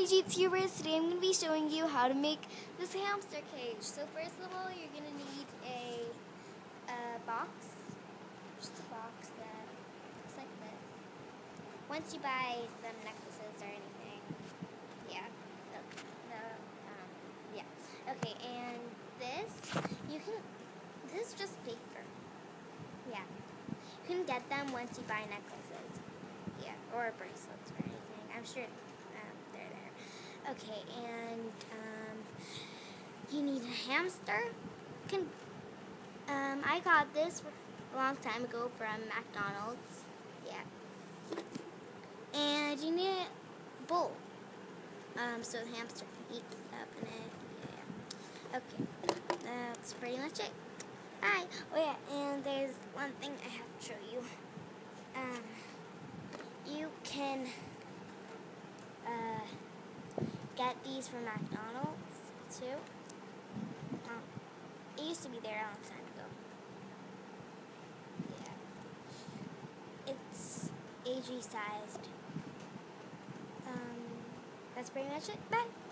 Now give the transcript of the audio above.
YouTubers, today I'm going to be showing you how to make this hamster cage. So first of all, you're going to need a box, just a box that looks like this. Once you buy some necklaces or anything, yeah, okay, and this is just paper, yeah. You can get them once you buy necklaces, yeah, or bracelets or anything. I'm sure they're there. Okay, and you need a hamster. I got this a long time ago from McDonald's. Yeah. And you need a bowl, so the hamster can eat stuff in it. Yeah. Okay, that's pretty much it. Bye. Oh yeah, and there's one thing I have to show you. You can get these from McDonald's too. It used to be there a long time ago. Yeah. It's AG sized. That's pretty much it. Bye.